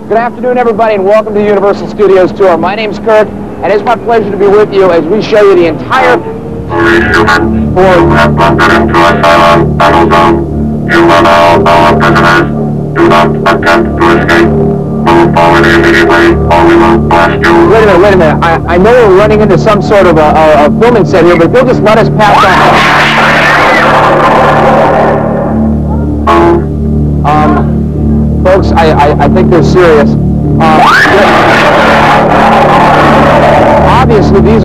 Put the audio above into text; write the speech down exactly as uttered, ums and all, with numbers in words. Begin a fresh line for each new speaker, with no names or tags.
Good afternoon, everybody, and welcome to the Universal Studios Tour. My name's Kirk, and it's my pleasure to be with you as we show you the entire
You are now our prisoners. Do not attempt to escape. Move forward immediately, or we will blast you.
Wait a minute, wait a minute. I, I know we're running into some sort of a, a, a filming set here, but they'll just let us pass on. Um, folks, I, I, I think they're serious. Uh, obviously, these